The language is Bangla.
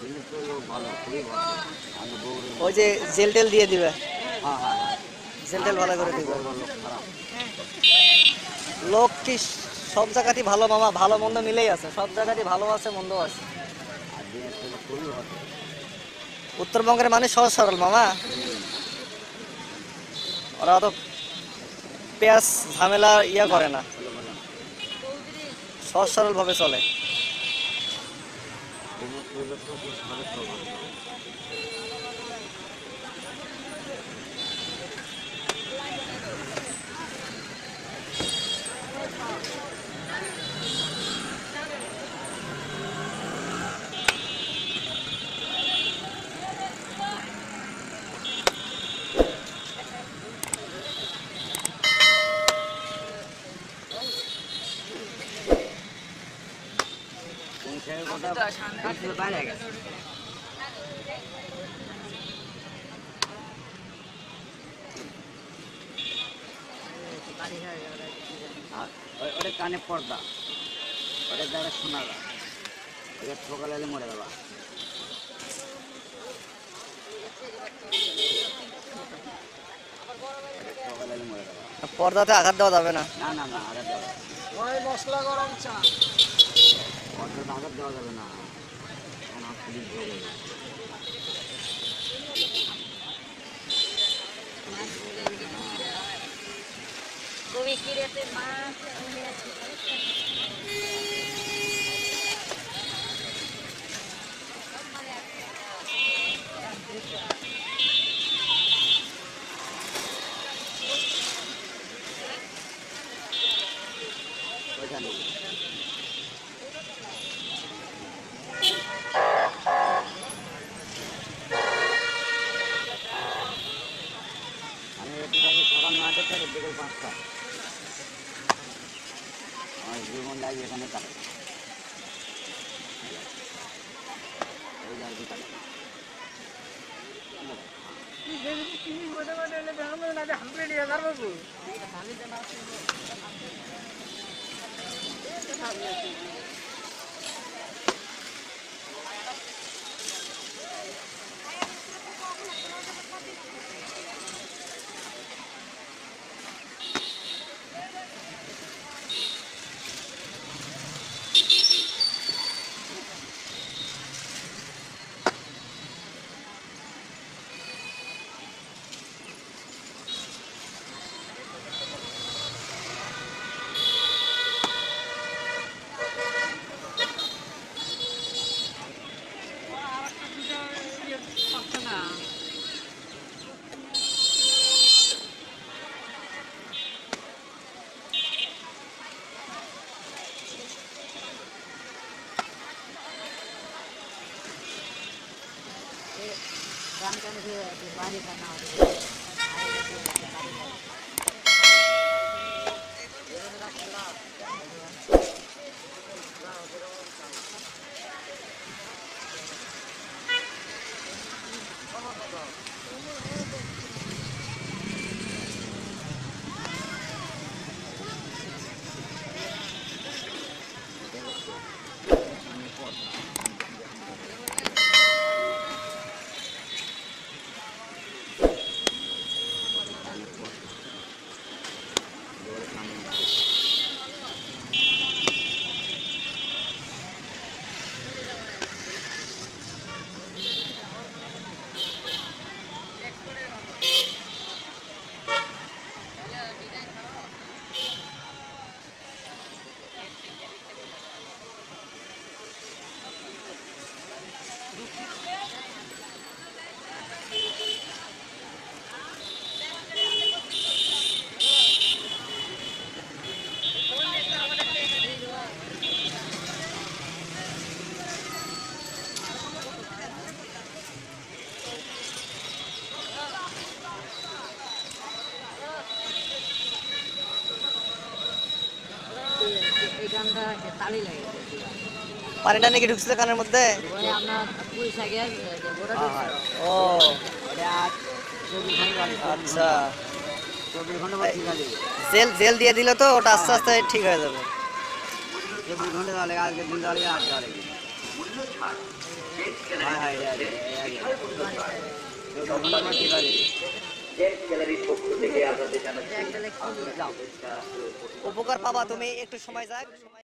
ওই যে জেল টেল দিয়ে দিবে, জেল টেল ভালো করে দিবে। লোক কি সব জায়গাতেই ভালো মামা, ভালো মন্দ মিলেই আছে, সব জায়গাতেই ভালো আছে মন্দ আছে। উত্তরবঙ্গের মানুষ সহজ সরল মামা, ওরা অত পেঁয়াজ ঝামেলা ইয়া করে না, সহজ সরল ভাবে চলে। ওটা কানে পর্দা, ওটা দ্বারা শোনা যায়, ওটা সকালে মরে যাবা। পর্দাতে আঘাত দেওয়া যাবে না। না না না, আঘাত দেওয়া যাবে না, মশলা গরম চা, পর্দাতে আঘাত দেওয়া যাবে না, এখন হাত পুলিশ ধরে। সকাল ৯টা থেকে বিকেল ৫টা আমার জীবন লাগে এখানে কাটে। পানিটা নাকি ঢুকছিল কানের মধ্যে? ও আচ্ছা, জেল জেল দিয়ে দিলে তো ওটা আস্তে আস্তে ঠিক হয়ে যাবে। 24 ঘন্টা আগে দিন হ্যাঁ হ্যাঁ উপকার পাবা তুমি, একটু সময় যাক।